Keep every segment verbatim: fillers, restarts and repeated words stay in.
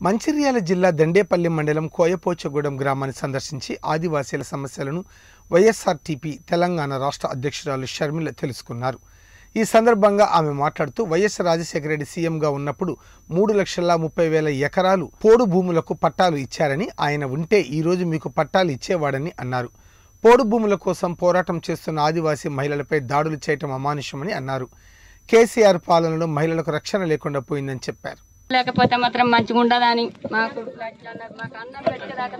మంచిర్యాల జిల్లా దండేపల్లి మండలం కోయపోచగూడెం గ్రామాన్ని సందర్శించి ఆదివాసీల సమస్యలను వైఎస్ఆర్టీపీ తెలంగాణ రాష్ట్ర అధ్యక్షురాలు షర్మిల తెలుసుకున్నారు. ఈ సందర్భంగా ఆమె మాట్లాడుతూ వైఎస్ రాజశేఖర రెడ్డి సీఎంగా ఉన్నప్పుడు మూడు లక్షల ముప్పై వేల ఎకరాలు పోడు భూములకు పట్టాలు ఇచ్చారని, ఆయన ఉంటే ఈరోజు మీకు పట్టాలు ఇచ్చేవాడని అన్నారు. పోడు భూముల కోసం పోరాటం చేస్తున్న ఆదివాసీ మహిళలపై దాడులు చేయటం అమానుషమని అన్నారు. కేసీఆర్ పాలనలో మహిళలకు రక్షణ లేకుండా పోయిందని చెప్పారు. లేకపోతే మాత్రం మంచిగా ఉండదని మాకు మాకు అన్నం పెట్టేదాకా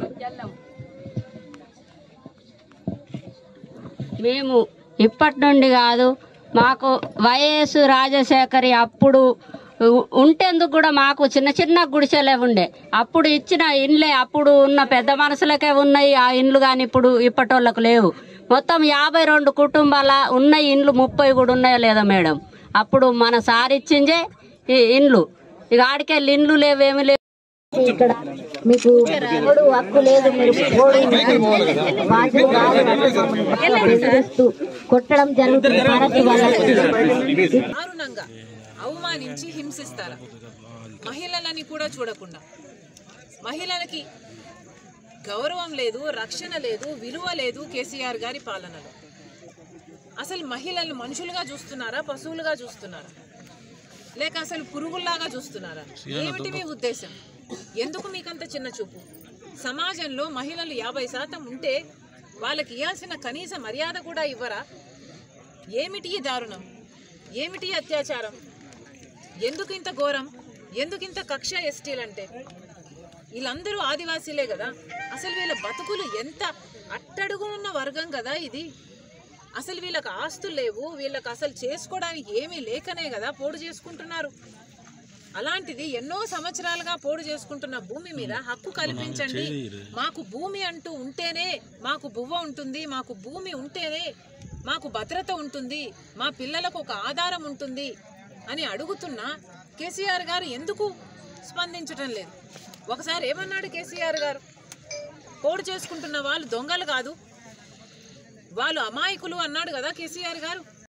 మేము ఇప్పటి నుండి కాదు, మాకు వైఎస్ రాజశేఖరి అప్పుడు ఉంటేందుకు కూడా మాకు చిన్న చిన్న గుడిసెలే ఉండే. అప్పుడు ఇచ్చిన ఇండ్లే అప్పుడు ఉన్న పెద్ద మనుషులకే ఉన్నాయి ఆ ఇండ్లు, కానీ ఇప్పుడు ఇప్పటోళ్ళకు లేవు. మొత్తం యాభై రెండు కుటుంబాల ఉన్న ఇండ్లు ముప్పై కూడా ఉన్నాయో లేదో మేడం. అప్పుడు మన సార్ ఇచ్చిందే ఈ ఇండ్లు, ఇక ఆడికెళ్ళి ఇండ్లు లేవేమి లేవు. ఇక్కడ మీకు పోడు హక్కు లేదు, మీరు కొట్టడం జరుగుతుంది. దారుణంగా అవమానించి హింసిస్తారా? మహిళలని కూడా చూడకుండా, మహిళలకి గౌరవం లేదు, రక్షణ లేదు, విలువ లేదు కేసీఆర్ గారి పాలనలో. అసలు మహిళలు మనుషులుగా చూస్తున్నారా, పశువులుగా చూస్తున్నారా, లేక అసలు పురుగుల్లాగా చూస్తున్నారా? ఏమిటి మీ ఉద్దేశం? ఎందుకు మీకంత చిన్న చూపు? సమాజంలో మహిళలు యాభై శాతం ఉంటే వాళ్ళకి ఇవ్వాల్సిన కనీస మర్యాద కూడా ఇవ్వరా? ఏమిటి ఈ దారుణం? ఏమిటి అత్యాచారం? ఎందుకు ఇంత ఘోరం? ఎందుకు ఇంత కక్ష ఎస్టీలంటే? వీళ్ళందరూ ఆదివాసీలే కదా. అసలు వీళ్ళ బతుకులు ఎంత అట్టడుగు ఉన్న వర్గం కదా ఇది. అసలు వీళ్ళకి ఆస్తులు లేవు, వీళ్ళకి అసలు చేసుకోవడానికి ఏమీ లేకనే కదా పోడు చేసుకుంటున్నారు. అలాంటిది ఎన్నో సంవత్సరాలుగా పోడు చేసుకుంటున్న భూమి మీద హక్కు కల్పించండి. మాకు భూమి అంటూ ఉంటేనే మాకు బువ్వ ఉంటుంది, మాకు భూమి ఉంటేనే మాకు భద్రత ఉంటుంది, మా పిల్లలకు ఒక ఆధారం ఉంటుంది అని అడుగుతున్నా కేసీఆర్ గారు ఎందుకు స్పందించటం లేదు? ఒకసారి ఏమన్నాడు కేసీఆర్ గారు? పోడు చేసుకుంటున్న వాళ్ళు దొంగలు కాదు, వాళ్ళు అమాయకులు అన్నాడు కదా కేసీఆర్ గారు.